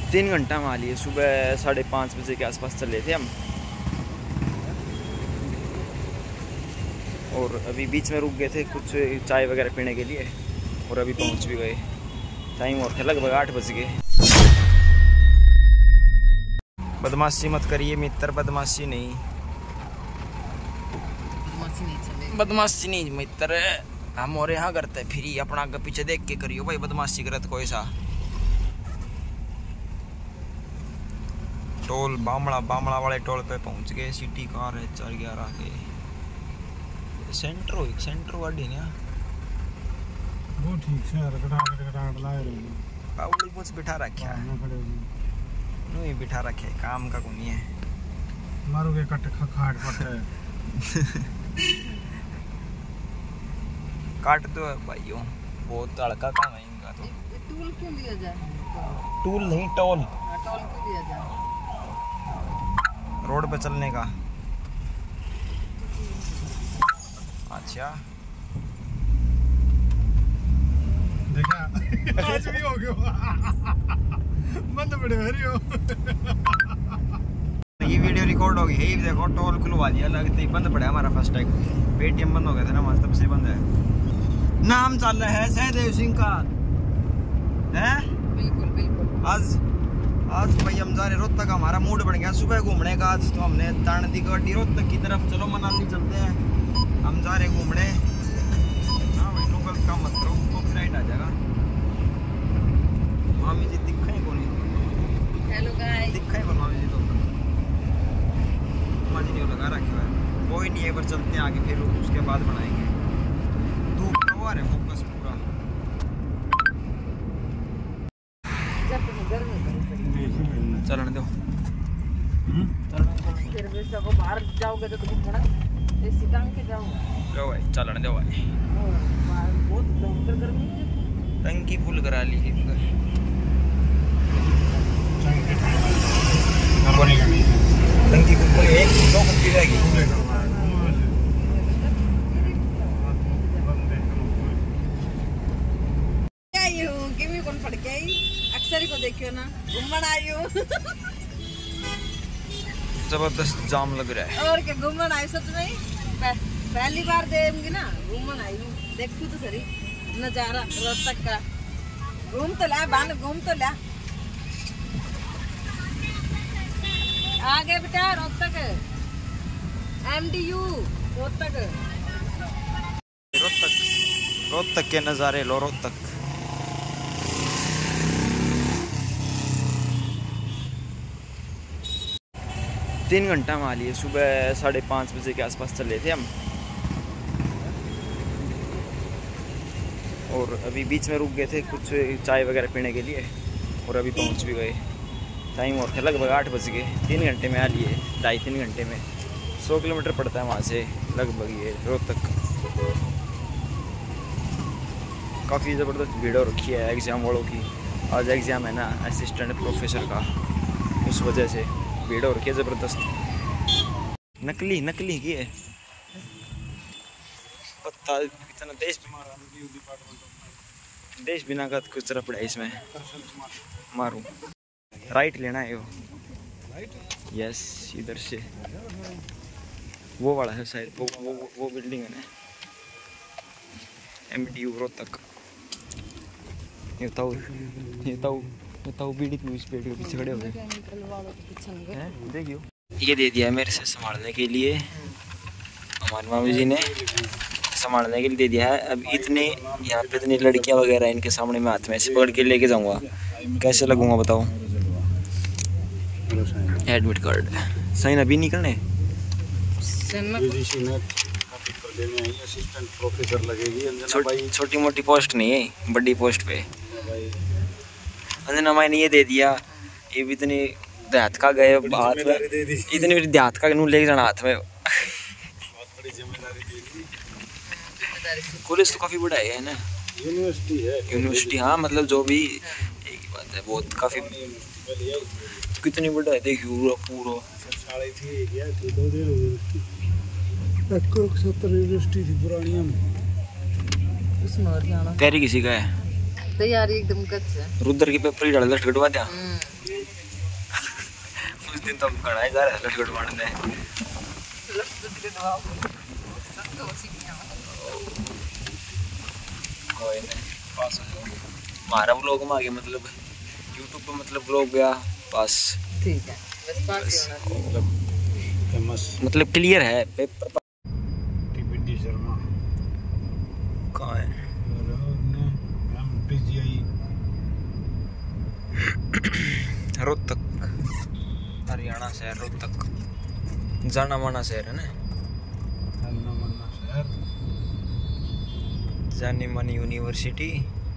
3 घंटा में आ लिए। सुबह 5:30 बजे के आसपास चले थे हम, और अभी बीच में रुक गए थे कुछ चाय वगैरह पीने के लिए, और अभी पहुंच भी गए। टाइम और थे लगभग 8 बज गए। बदमाशी मत करिए मित्र, बदमाशी नहीं मित्र, हम और यहाँ करते फिर अपना आगे पीछे देख के करियो भाई, बदमाशी करत कोई सा। टोल बामड़ा वाले टोल पे पहुंच गए। सिटी कार है 411 के। सेंटर गाड़ी ना वो ठीक से रगड़ा लाए रे बाबूली कुछ बिठा रखा है, नहीं बिठा रखे, काम का कोनी है। मारोगे कट खाट पटे काट दो भाइयों, बहुत हल्का काम है इनका। तो टूल क्यों लिया जाए? टूल नहीं टोल, टोल क्यों लिया जाए? रोड पे चलने का। अच्छा देखा आज भी हो गया बंद बड़े हरियो। ये वीडियो रिकॉर्ड हो गई है, देखो टोल खुलवा दिया, लगते ही बंद पड़ा हमारा फास्ट टैग। पेटीएम बंद हो गया था ना हमारा, तब से बंद है। नाम चल रहा है सहदेव सिंह का है। बिल्कुल आज भाई हम जा रहे रोहतक, हमारा मूड बन गया सुबह घूमने का। आज तो हमने तान दी गाड़ी रोहतक की तरफ, चलो मनाली चलते हैं, हम जा रहे घूमने। हाँ भाई नो गलत काम मत करो, कॉपीराइट आ जाएगा। मामी जी दिखाई कौन? हेलो गाइस, दिखाई कौन मामी जी? तो मामी जी ने लगा रखा है, कोई नहीं, एक बार चलते हैं आगे, फिर उसके बाद बनाएंगे। धूप का हुआ है फोकस पूरा। चलन दो फिर भी सब बाहर जाओगे तो तुम थोड़ा एसी टांग के जाओगे। लो भाई चलन दो भाई, बहुत भयंकर गर्मी है। टंकी फुल करा ली है इधर। टंकी फुल एक दो कुप्पी रहेगी। कौन पड़ के आई? अक्सर ही को देखियो ना, घूमन आई हूँ। जबरदस्त जाम लग रहा है। और क्या घूमन आई सच में ही? पहली बार देंगी ना, घूमन आई हूँ, देखू तो सही नजारा रोहतक का। घूम तो ला बान, घूम तो ला। आगे बेटा रोहतक, MDU रोहतक। रोहतक के नज़ारे लो। रोहतक 3 घंटा में आ लिए। सुबह 5:30 बजे के आसपास चले थे हम, और अभी बीच में रुक गए थे कुछ चाय वगैरह पीने के लिए, और अभी पहुंच भी गए। टाइम और थे लगभग 8 बज गए। 3 घंटे में आ लिए, 2.5-3 घंटे में। 100 किलोमीटर पड़ता है वहाँ से लगभग ये रोहतक। काफ़ी ज़बरदस्त भीड़ हो रखी है एग्ज़ाम वालों की। आज एग्ज़ाम है ना असिस्टेंट प्रोफेसर का, उस वजह से भीड़ हो रखी है ज़बरदस्त। नकली की है पता, इतना देश बिना का कुछ तरह पड़ा इसमें। मारूं राइट लेना है वो, यस इधर से वो वाला है शायद, वो बिल्डिंग है ना MDU रोहतक। ये बताओ बीड़ी की पेड़ के पीछे खड़े हो गए। देखियो ये दे दिया मेरे से संभालने के लिए, हमारे मामी जी ने संभालने के लिए दे दिया है। अब इतने यहाँ पे इतनी लड़कियाँ वगैरह इनके सामने मैं हाथ में ऐसे पकड़ के लेके जाऊँगा, कैसे लगूंगा बताओ? एडमिट कार्ड साइन अभी निकलने, असिस्टेंट प्रोफेसर लगेगी। छोटी मोटी पोस्ट नहीं है, बड़ी पोस्ट पे। अंजना माई ने ये दे दिया, ये भी इतनी देहात का गए हाथ में, इतनी मेरी देहात का लेके जाना हाथ में। कॉलेज तो काफी बड़ा है ना, यूनिवर्सिटी है। यूनिवर्सिटी हाँ, मतलब जो भी एक ही बात है, बहुत काफी कितनी बड़ा है देखिए पूरा। यूनिवर्सिटी थी पुरानी में। तैयारी किसी का है? तैयारी एकदम कच्चा है। रुद्र की पेपर ही डाल कटवा दिया। दिन तो घना ही जा रहा है लटकट मारने। कोई नहीं पास हमारा व्लॉग में आगे मतलब यूट्यूब पे मतलब व्लॉग गया पास। ठीक है बस पास फेमस मतलब क्लियर है पेपर। टीपीडी शर्मा कहाँ है? रोहतक हरियाणा शहर रोहतक जाना माना शहर है ना। जानी मानी यूनिवर्सिटी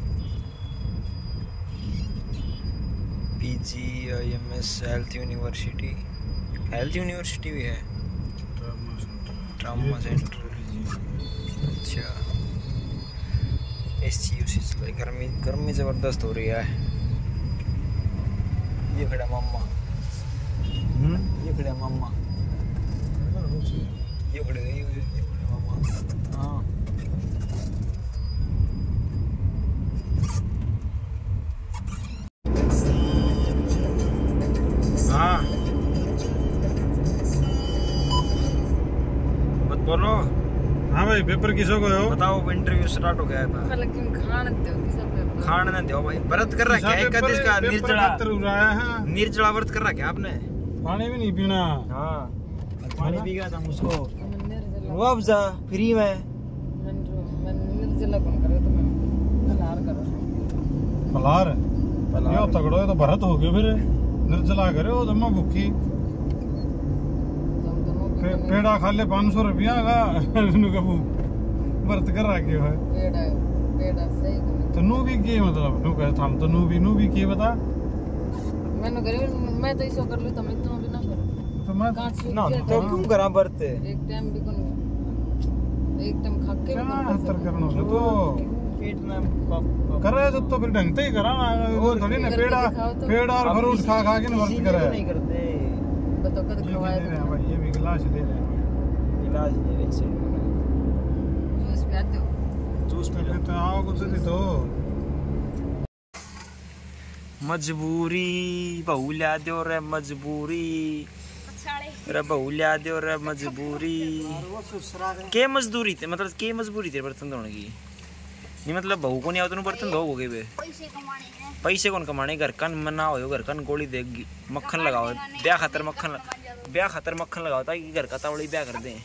PGIMS हेल्थ यूनिवर्सिटी भी है। ट्रामा सेंटर अच्छा SGUC गर्मी ज़बरदस्त हो रही है। ये खड़ा मामा ये खड़ा मामा ये खड़े मामा। हाँ हाँ मत बोलो। हाँ भाई पेपर किसो को हो बताओ इंटरव्यू स्टार्ट हो गया था। लेकिन खान न दो भाई। व्रत कर रहा है क्या? इसका निर्जला व्रत कर रहा क्या आपने? पानी भी नहीं पीना। हाँ पानी पी गया था मुझको मुआवजा फ्री में। पलार यो तगड़ो है तो भरत हो गयो फिर निर्जला करे हो जमा भूखी पेड़ा खा ले 500 रुपया का व्रत कर रखे है। तो नू भी की मतलब नू कहे थाम तो नू भी की बता मैंने करे मैं तो इसो कर लूं तो मैं तो भी ना करूं तो मैं ना तो क्यों करा व्रत? एक टाइम भी करूं एक टाइम खा के अंतर करना है तो पेट में करे तो फिर ढंग से ही करा वो थोड़ी ना पेड़ा और फ्रूट खा के ना व्रत करे नहीं करते। बताओ कद खवाया भाई ये भी गिलास ले रहे हैं इलाज नहीं रही से जूस पिया दो जूस पी लो। तो आओ कुछ भी तो मजबूरी बहू ला दो रे मजबूरी रे बहू ला दो रे मजबूरी। के मजदूरी थे मतलब के मजबूरी थे बर्तन धोने की? नहीं मतलब बहू को नहीं आओ तो बर्तन धो गए बे। पैसे कौन कमाने? घर का मना हो घर का गोली देगी मक्खन लगाओ ब्याह खातर मक्खन लगाओ ताकि घर का तावड़ी ब्याह कर दे।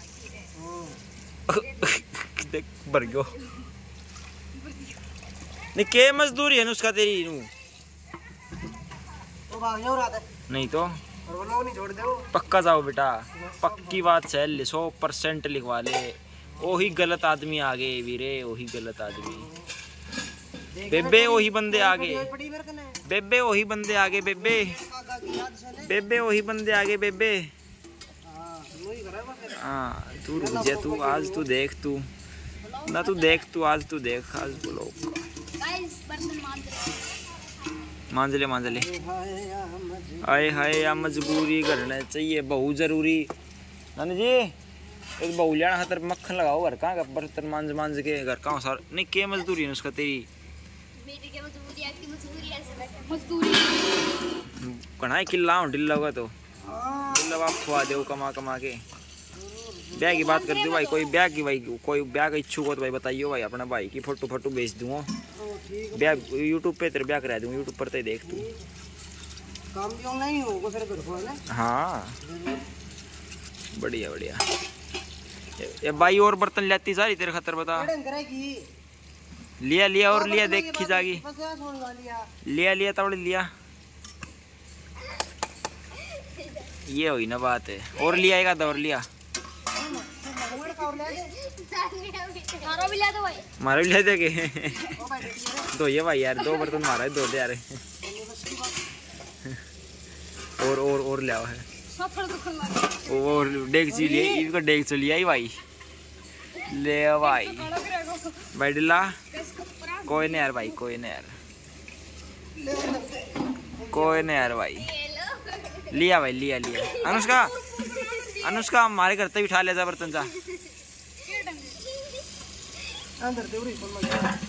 देख भर गयो नहीं के मजदूरी है उसका तेरी नू नहीं तो पक्का जाओ बेटा पक्की बात है 100% लिखवा ले। वही गलत आदमी आगे वीरे वही गलत आदमी बेबे वही बंदे आगे बेबे वही बंदे आगे बेबे वही बंदे आगे बेबे। हाँ तू रुक जा तू आज तू देख तू ना तू देख तू आज बोलो मांझले आए हाय या मजबूरी करना चाहिए बहुत जरूरी। नानी जी एक बहू लिया खातर मक्खन लगाओ घर का बर्तन मांझ के घर का सार नहीं के मजदूरी है उसका तेरी कढ़ाई किला ढिल्ला होगा तो ढिल्ला बाप खुआ दे कमा के। ब्याह की बात कर दो भाई कोई ब्याह की भाई कोई ब्याह का इच्छुक हो तो भाई बताइए भाई अपना भाई की फोटो भेज दूंगा ब्याह यूट्यूब पे तेरे ब्याह करा दूंगा यूट्यूब पर तो देख तू काम भी ऑनलाइन होगा फिर घर को है ना। हाँ बढ़िया ये भाई और बर्तन लेती सारी तेरे खातर बता लिया और लिया देख खिंचागी लिया तबड़ी लिया ये हुई ना बात है। और लिया एक आधा और लिया मारा भी ले देगे तो ये भाई यार 2 बर्तन मारा है 2 दे यार और लिया है और डेगची लिए इनका डेगची लिया ही भाई ले भाई डिल्ला कोई नहीं यार भाई कोई नहीं यार भाई लिया भाई लिया अनुष्का हमारे घर तक उठा ले जा बर्तन जा